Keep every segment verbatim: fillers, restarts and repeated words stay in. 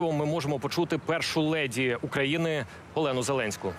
Ми можемо почути першу леді України Олену Зеленську.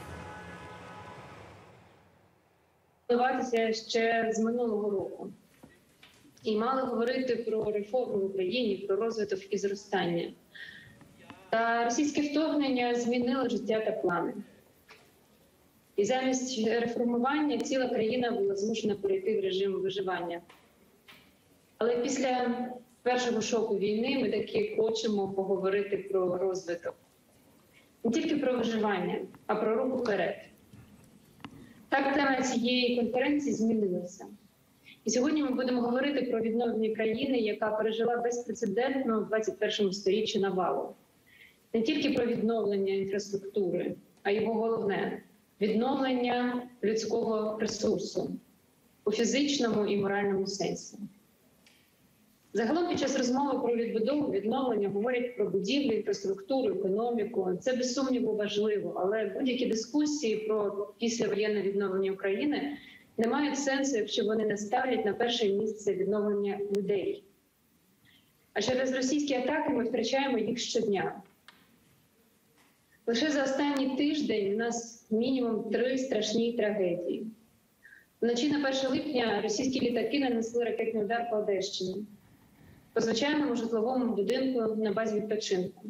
Готуватися ще з минулого року. І мали говорити про реформи в Україні, про розвиток і зростання. Та російське вторгнення змінило життя та плани. І замість реформування ціла країна була змушена перейти в режим виживання. Але після першого шоку війни ми таки хочемо поговорити про розвиток. Не тільки про виживання, а про рух вперед. Так, тема цієї конференції змінилася. І сьогодні ми будемо говорити про відновлення країни, яка пережила безпрецедентну в двадцять першому сторіччі навалу. Не тільки про відновлення інфраструктури, а його головне – відновлення людського ресурсу у фізичному і моральному сенсі. Загалом під час розмови про відбудову, відновлення говорять про будівлю, інфраструктуру, економіку. Це без сумніву важливо, але будь-які дискусії про післявоєнне відновлення України не мають сенсу, якщо вони не ставлять на перше місце відновлення людей. А через російські атаки ми втрачаємо їх щодня. Лише за останній тиждень у нас мінімум три страшні трагедії. Вночі на перше липня російські літаки нанесли ракетний удар по Одещині, по звичайному житловому будинку на базі відпочинку.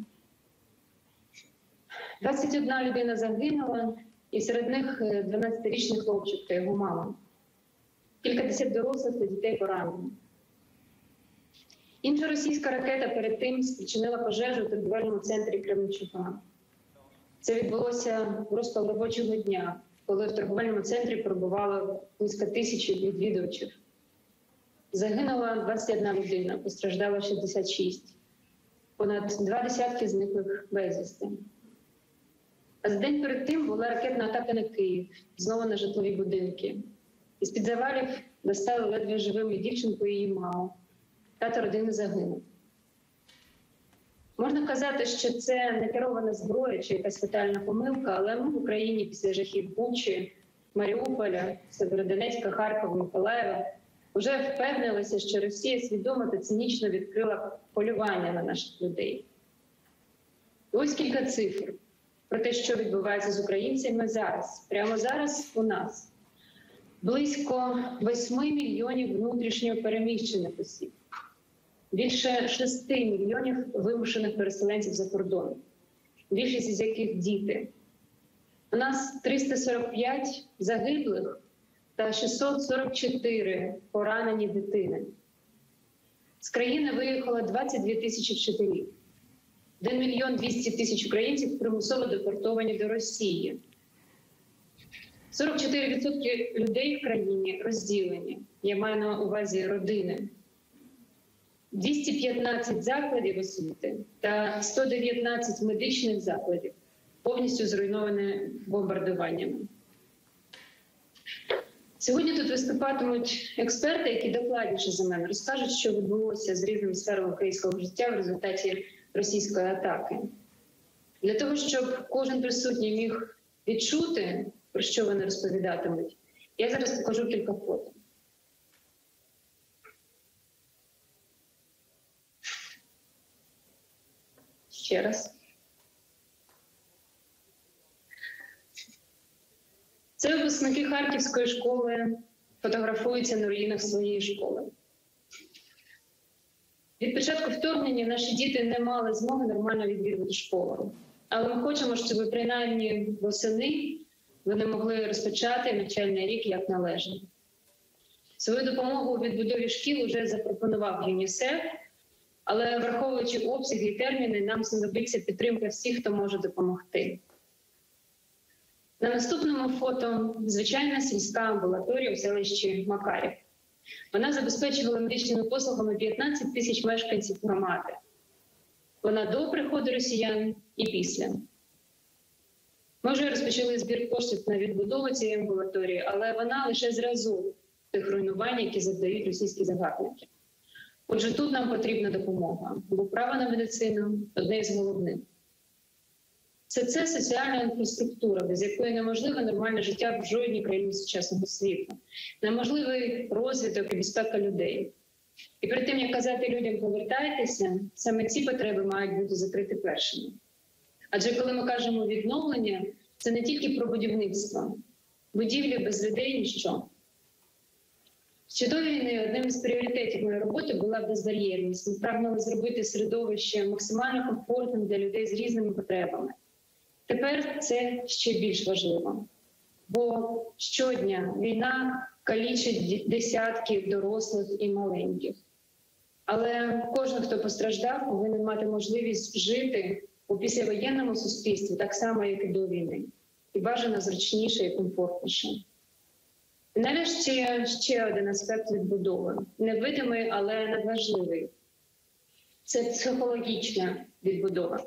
двадцять одна людина загинула, і серед них дванадцятирічний хлопчик та його мама. Кількадесят дорослих та дітей поранені. Інша російська ракета перед тим спричинила пожежу в торгівельному центрі Кременчука. Це відбулося просто робочого дня, коли в торговельному центрі перебувало близько тисячі відвідувачів. Загинула двадцять одна людина, постраждало шістдесят шість. Понад два десятки зниклих безвісти. А за день перед тим була ракетна атака на Київ, знову на житлові будинки. Із-під завалів достали ледве живими дівчинку і її маму. Тато родини загинув. Можна казати, що це не керована зброя чи якась фатальна помилка, але ми в Україні після жахів Бучі, Маріуполя, Северодонецька, Харкова, Миколаєва вже впевнилися, що Росія свідомо та цинічно відкрила полювання на наших людей. І ось кілька цифр про те, що відбувається з українцями зараз. Прямо зараз у нас близько восьми мільйонів внутрішньо переміщених осіб. Більше шести мільйонів вимушених переселенців за кордоном, більшість із яких діти. У нас триста сорок п'ять загиблих та шістсот сорок чотири поранені дитини. З країни виїхало двадцять дві тисячі вчителів. один мільйон двісті тисяч українців примусово депортовані до Росії. сорок чотири відсотки людей в країні розділені. Я маю на увазі родини. двісті п'ятнадцять закладів освіти та сто дев'ятнадцять медичних закладів повністю зруйновані бомбардуваннями. Сьогодні тут виступатимуть експерти, які докладніше за мене розкажуть, що відбулося з різними сферами українського життя в результаті російської атаки. Для того, щоб кожен присутній міг відчути, про що вони розповідатимуть, я зараз покажу кілька фото. Ще раз. Це випускники Харківської школи фотографуються на руїнах своєї школи. Від початку вторгнення наші діти не мали змоги нормально відвідувати школу. Але ми хочемо, щоб принаймні восени вони могли розпочати навчальний рік як належить. Свою допомогу у відбудові шкіл вже запропонував ЮНІСЕФ, але враховуючи обсяги і терміни, нам знадобиться підтримка всіх, хто може допомогти. На наступному фото звичайна сільська амбулаторія у селищі Макарів. Вона забезпечувала медичними послугами п'ятнадцять тисяч мешканців громади. Вона до приходу росіян і після. Ми вже розпочали збір коштів на відбудову цієї амбулаторії, але вона лише зразок тих руйнувань, які завдають російські загарбники. Отже, тут нам потрібна допомога, бо право на медицину – одне із головних. Це це соціальна інфраструктура, без якої неможливе нормальне життя в жодній країні сучасного світу. Неможливий розвиток і безпека людей. І перед тим, як казати людям «повертайтеся», саме ці потреби мають бути закриті першими. Адже коли ми кажемо «відновлення», це не тільки про будівництво. Будівлі без людей – ніщо. Ще до війни одним із пріоритетів моєї роботи була безбар'єрність. Ми прагнули зробити середовище максимально комфортним для людей з різними потребами. Тепер це ще більш важливо. Бо щодня війна калічить десятки дорослих і маленьких. Але кожен, хто постраждав, повинен мати можливість жити у післявоєнному суспільстві так само, як і до війни. І бажано зручніше і комфортніше. І нарешті ще один аспект відбудови. Невидимий, але надважливий. Це психологічна відбудова.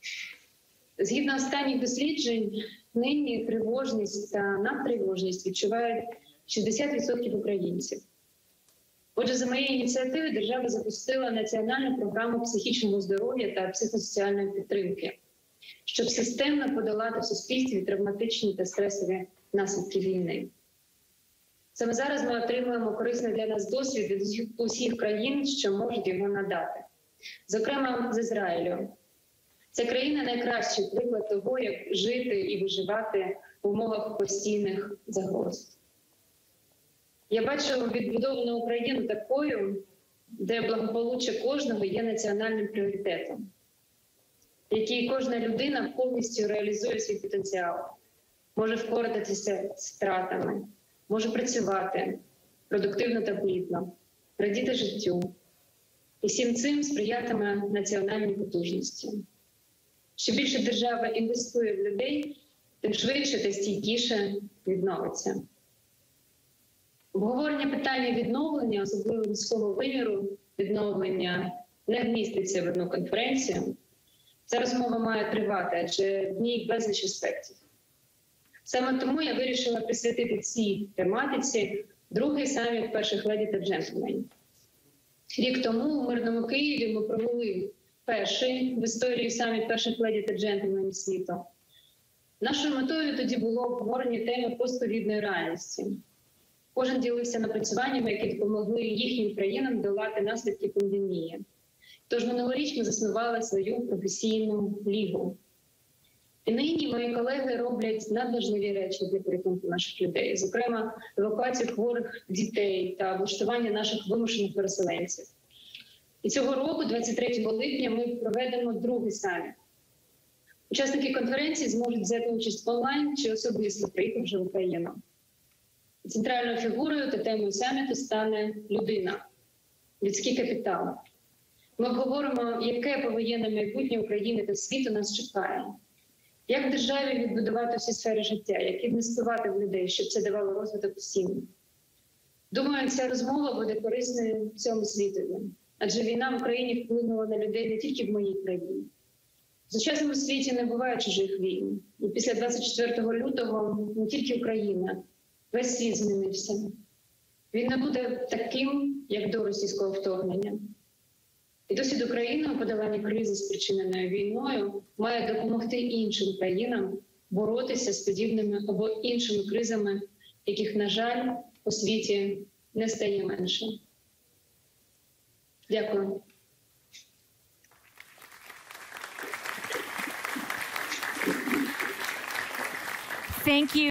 Згідно останніх досліджень, нині тривожність та надтривожність відчувають шістдесят відсотків українців. Отже, за моєю ініціативою держава запустила національну програму психічного здоров'я та психосоціальної підтримки, щоб системно подолати в суспільстві травматичні та стресові наслідки війни. Саме зараз ми отримуємо корисний для нас досвід від усіх країн, що можуть його надати. Зокрема, з Ізраїлю. Ця країна – найкращий приклад того, як жити і виживати в умовах постійних загроз. Я бачу відбудовану Україну такою, де благополуччя кожного є національним пріоритетом, в якій кожна людина повністю реалізує свій потенціал, може впоратися з втратами, може працювати продуктивно та плідно, радіти життю. І всім цим сприятиме національній потужності. Що більше держава інвестує в людей, тим швидше та стійкіше відновиться. Обговорення питання відновлення, особливо міського виміру відновлення, не вміститься в одну конференцію. Ця розмова має тривати, адже в ній безліч аспектів. Саме тому я вирішила присвятити цій тематиці другий саміт перших леді та джентльменів. Рік тому у мирному Києві ми провели перший в історії саміт перших леді та джентльменів світу. Нашою метою тоді було обговорення теми постковідної реальності. Кожен ділився напрацюваннями, які допомогли їхнім країнам долати наслідки пандемії. Тож минулоріч ми заснували свою професійну лігу. І нині мої колеги роблять надважливі речі для порятунку наших людей, зокрема евакуацію хворих дітей та влаштування наших вимушених переселенців. І цього року, двадцять третього липня, ми проведемо другий саміт. Учасники конференції зможуть взяти участь онлайн чи особисто приїхавши в Україну. Центральною фігурою та темою саміту стане людина, людський капітал. Ми обговоримо, яке повоєнне майбутнє України та світу нас чекає. Як державі відбудувати всі сфери життя, як інвестувати в людей, щоб це давало розвиток усім. Думаю, ця розмова буде корисною всьому світові. Адже війна в Україні вплинула на людей не тільки в моїй країні. В сучасному світі не буває чужих війн. І після двадцять четвертого лютого не тільки Україна, весь світ змінився. Він не буде таким, як до російського вторгнення. І досвід України у подоланні кризи, спричиненої війною, має допомогти іншим країнам боротися з подібними або іншими кризами, яких, на жаль, у світі не стає менше. Дякую. Thank you.